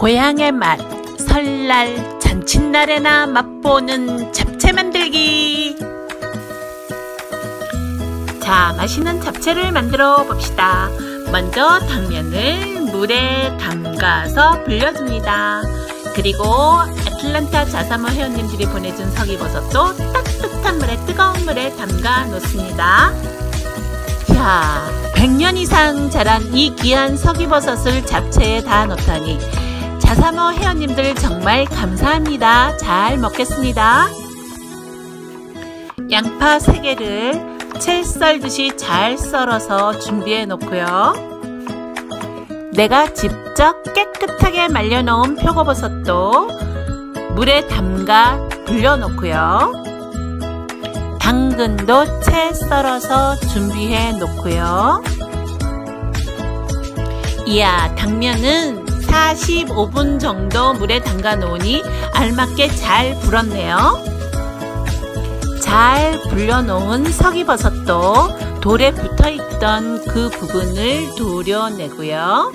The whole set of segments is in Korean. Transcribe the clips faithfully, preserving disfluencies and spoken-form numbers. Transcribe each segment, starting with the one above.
고향의 맛, 설날, 잔칫날에나 맛보는 잡채 만들기. 자, 맛있는 잡채를 만들어 봅시다. 먼저 당면을 물에 담가서 불려줍니다. 그리고 애틀란타 자사모 회원님들이 보내준 석이버섯도 따뜻한 물에, 뜨거운 물에 담가 놓습니다. 이야, 백 년 이상 자란 이 귀한 석이버섯을 잡채에 다 넣다니 자사모 회원님들 정말 감사합니다. 잘 먹겠습니다. 양파 세 개를 채 썰듯이 잘 썰어서 준비해 놓고요. 내가 직접 깨끗하게 말려 놓은 표고버섯도 물에 담가 불려 놓고요. 당근도 채 썰어서 준비해 놓고요. 이야, 당면은 사십오 분 정도 물에 담가 놓으니 알맞게 잘 불었네요. 잘 불려 놓은 석이버섯도 돌에 붙어 있던 그 부분을 도려내고요.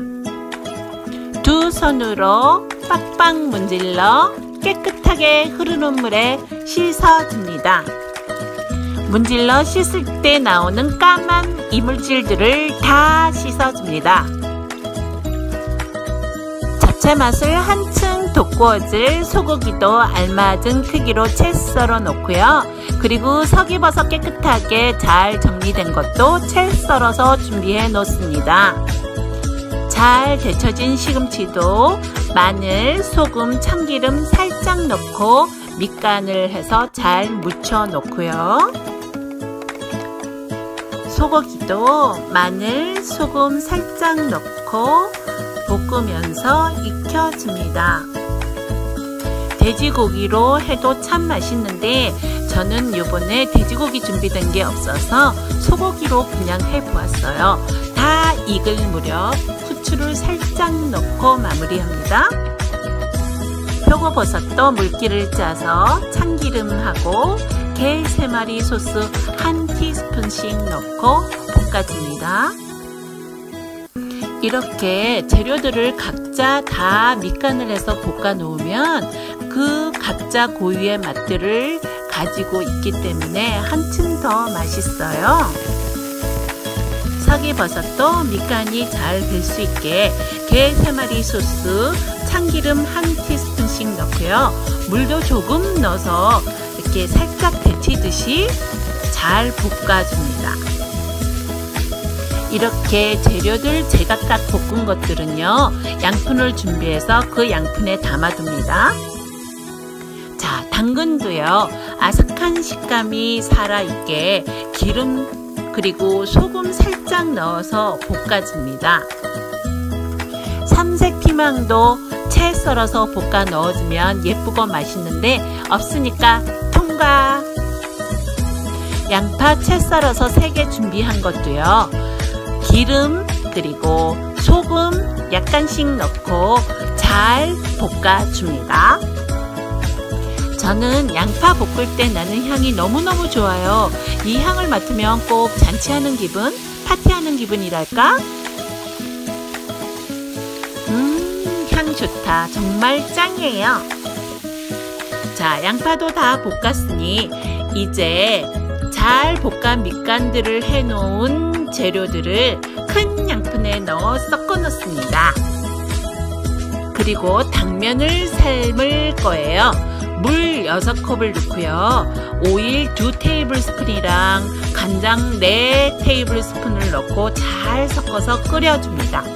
두 손으로 빡빡 문질러 깨끗하게 흐르는 물에 씻어줍니다. 문질러 씻을 때 나오는 까만 이물질들을 다 씻어줍니다. 잡채 맛을 한층 돋구어줄 소고기도 알맞은 크기로 채 썰어 놓고요. 그리고 석이버섯 깨끗하게 잘 정리된 것도 채 썰어서 준비해 놓습니다. 잘 데쳐진 시금치도 마늘, 소금, 참기름 살짝 넣고 밑간을 해서 잘 묻혀 놓고요. 소고기도 마늘, 소금 살짝 넣고 볶으면서 익혀줍니다. 돼지고기로 해도 참 맛있는데 저는 요번에 돼지고기 준비된 게 없어서 소고기로 그냥 해보았어요. 다 익을 무렵 후추를 살짝 넣고 마무리합니다. 표고버섯도 물기를 짜서 참기름하고 게 세 마리 소스 한 티스푼씩 넣고 볶아줍니다. 이렇게 재료들을 각자 다 밑간을 해서 볶아 놓으면 그 각자 고유의 맛들을 가지고 있기 때문에 한층 더 맛있어요. 석이버섯도 밑간이 잘 될 수 있게 게 세 마리 소스, 참기름 한 티스푼씩 넣고요. 물도 조금 넣어서 이렇게 살짝 데치듯이 잘 볶아줍니다. 이렇게 재료들 제각각 볶은 것들은요, 양푼을 준비해서 그 양푼에 담아둡니다. 자, 당근도요, 아삭한 식감이 살아있게 기름 그리고 소금 살짝 넣어서 볶아줍니다. 삼색 피망도 채 썰어서 볶아 넣어주면 예쁘고 맛있는데 없으니까 통과! 양파 채 썰어서 세 개 준비한 것도요, 기름 그리고 소금 약간씩 넣고 잘 볶아줍니다. 저는 양파 볶을 때 나는 향이 너무너무 좋아요. 이 향을 맡으면 꼭 잔치하는 기분, 파티하는 기분이랄까? 음, 향 좋다. 정말 짱이에요. 자, 양파도 다 볶았으니 이제 잘 볶아 밑간들을 해놓은 재료들을 큰 양푼에 넣어 섞어 놓습니다. 그리고 당면을 삶을 거예요. 물 여섯 컵을 넣고요. 오일 두 테이블스푼이랑 간장 네 테이블스푼을 넣고 잘 섞어서 끓여줍니다.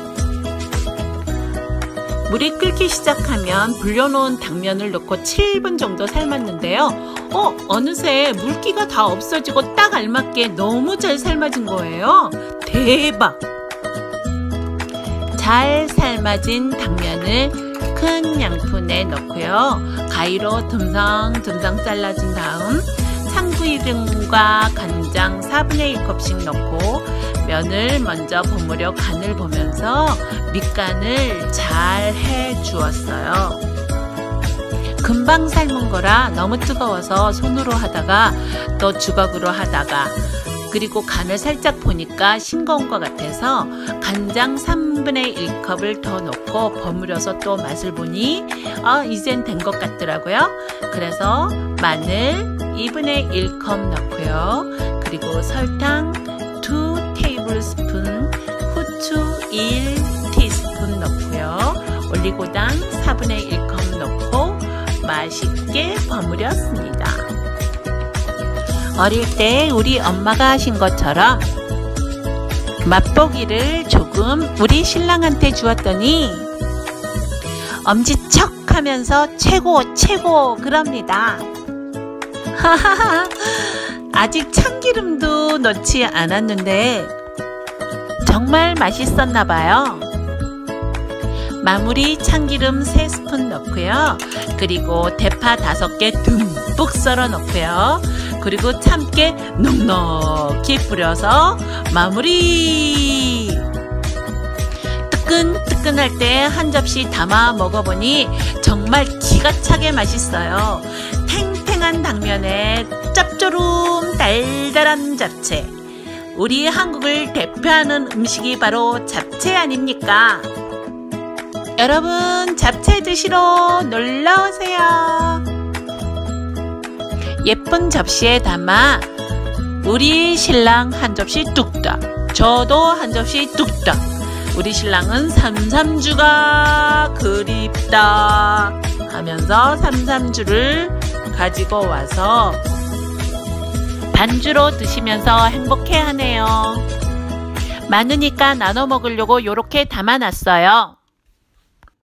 물이 끓기 시작하면 불려놓은 당면을 넣고 칠 분 정도 삶았는데요. 어, 어느새 물기가 다 없어지고 딱 알맞게 너무 잘 삶아진 거예요. 대박! 잘 삶아진 당면을 큰 양푼에 넣고요. 가위로 듬성듬성 잘라준 다음 참기름과 간장 사분의 일 컵씩 넣고 면을 먼저 버무려 간을 보면서 밑간을 잘 해주었어요. 금방 삶은 거라 너무 뜨거워서 손으로 하다가 또 주걱으로 하다가 그 그리고 간을 살짝 보니까 싱거운 것 같아서 간장 삼분의 일 컵을 더 넣고 버무려서 또 맛을 보니 어, 이젠 된 것 같더라고요. 그래서 마늘 이분의 일 컵 넣고요. 그리고 설탕 이 테이블스푼, 후추 일 티스푼 넣고요. 올리고당 사분의 일 컵 넣고 맛있게 버무렸습니다. 어릴 때 우리 엄마가 하신 것처럼 맛보기를 조금 우리 신랑한테 주었더니 엄지척 하면서 최고 최고 그럽니다. 아직 참기름도 넣지 않았는데 정말 맛있었나봐요. 마무리 참기름 세 스푼 넣고요. 그리고 대파 다섯 개 듬뿍 썰어 넣고요. 그리고 참깨 넉넉히 뿌려서 마무리. 뜨끈뜨끈할 때 한 접시 담아 먹어보니 정말 기가 차게 맛있어요. 탱탱한 당면에 짭조름 달달한 잡채. 우리 한국을 대표하는 음식이 바로 잡채 아닙니까? 여러분 잡채 드시러 놀러오세요. 예쁜 접시에 담아 우리 신랑 한 접시 뚝딱, 저도 한 접시 뚝딱. 우리 신랑은 삼삼주가 그립다 하면서 삼삼주를 가지고 와서 반주로 드시면서 행복해하네요. 많으니까 나눠 먹으려고 이렇게 담아놨어요.